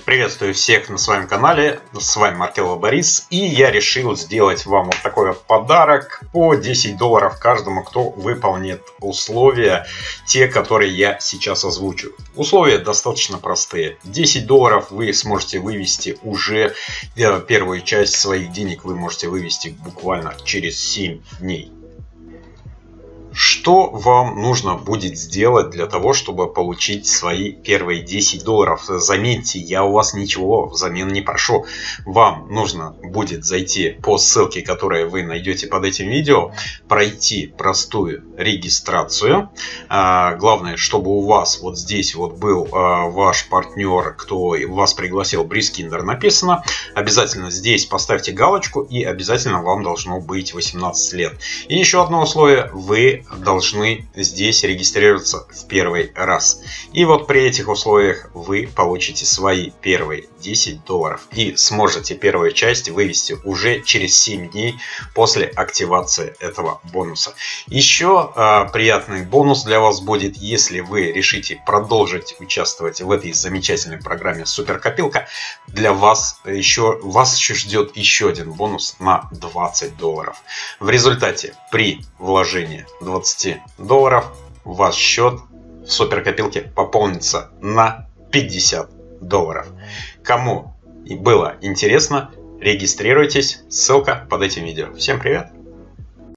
Приветствую всех на своем канале, с вами Маркелов Борис, и я решил сделать вам вот такой вот подарок по $10 каждому, кто выполнит условия, те, которые я сейчас озвучу. Условия достаточно простые. $10 вы сможете вывести уже, первую часть своих денег вы можете вывести буквально через 7 дней. Что вам нужно будет сделать для того, чтобы получить свои первые $10? Заметьте, я у вас ничего взамен не прошу. Вам нужно будет зайти по ссылке, которую вы найдете под этим видео, пройти простую регистрацию. Главное, чтобы у вас вот здесь вот был ваш партнер, кто вас пригласил, Брискиндер написано. Обязательно здесь поставьте галочку, и обязательно вам должно быть 18 лет. И еще одно условие: вы должны здесь регистрироваться в первый раз. И вот при этих условиях вы получите свои первые $10 и сможете первую часть вывести уже через 7 дней после активации этого бонуса. Еще приятный бонус для вас будет, если вы решите продолжить участвовать в этой замечательной программе Суперкопилка. Для вас еще ждет еще один бонус на $20. В результате при вложении $20 ваш счет в суперкопилке пополнится на $50. Кому было интересно, регистрируйтесь, ссылка под этим видео. Всем привет!